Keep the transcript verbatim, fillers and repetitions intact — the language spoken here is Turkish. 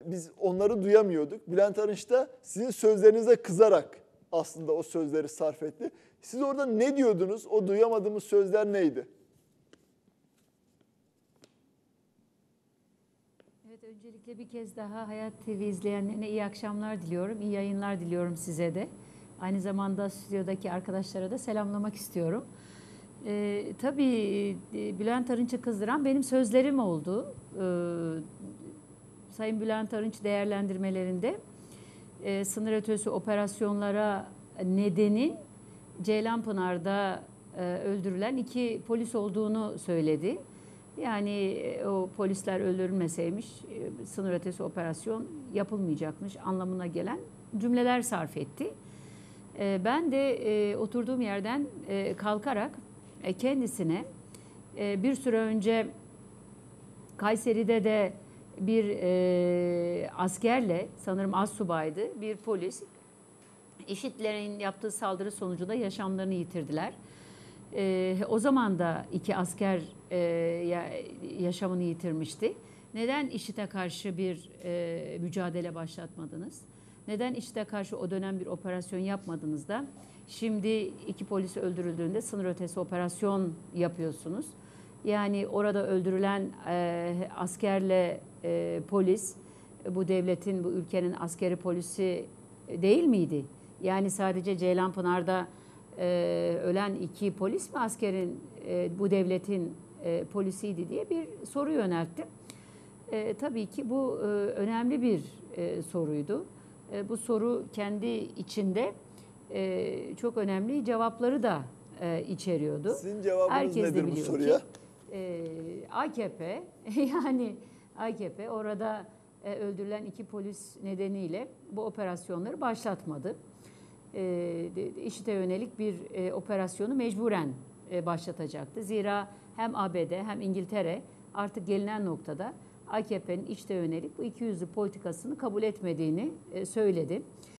biz onları duyamıyorduk. Bülent Arınç da sizin sözlerinize kızarak aslında o sözleri sarf etti. Siz orada ne diyordunuz? O duyamadığımız sözler neydi? Evet, öncelikle bir kez daha Hayat T V izleyenlerine iyi akşamlar diliyorum. İyi yayınlar diliyorum size de. Aynı zamanda stüdyodaki arkadaşlara da selamlamak istiyorum. Ee, tabii Bülent Arınç'ı kızdıran benim sözlerim oldu. Ee, Sayın Bülent Arınç değerlendirmelerinde e, sınır ötesi operasyonlara nedenin Ceylanpınar'da e, öldürülen iki polis olduğunu söyledi. Yani o polisler öldürülmeseymiş e, sınır ötesi operasyon yapılmayacakmış anlamına gelen cümleler sarf etti. E, ben de e, oturduğum yerden e, kalkarak e, kendisine e, bir süre önce Kayseri'de de bir e, askerle, sanırım astsubaydı, bir polis IŞİD'lerin yaptığı saldırı sonucunda yaşamlarını yitirdiler. E, o zaman da iki asker e, yaşamını yitirmişti. Neden IŞİD'e karşı bir e, mücadele başlatmadınız? Neden IŞİD'e karşı o dönem bir operasyon yapmadınız da şimdi iki polis öldürüldüğünde sınır ötesi operasyon yapıyorsunuz? Yani orada öldürülen e, askerle e, polis bu devletin, bu ülkenin askeri polisi değil miydi? Yani sadece Ceylanpınar'da e, ölen iki polis mi askerin, e, bu devletin e, polisiydi diye bir soru yönelttim. E, tabii ki bu e, önemli bir e, soruydu. E, bu soru kendi içinde e, çok önemli cevapları da e, içeriyordu. Sizin cevabınız Herkes nedir de bu biliyor soruya? ki e, A K P yani A K P orada e, öldürülen iki polis nedeniyle bu operasyonları başlatmadı. E, IŞİD'e yönelik bir e, operasyonu mecburen e, başlatacaktı. Zira hem A B D hem İngiltere artık gelinen noktada A K P'nin IŞİD'e yönelik bu ikiyüzlü politikasını kabul etmediğini e, söyledi.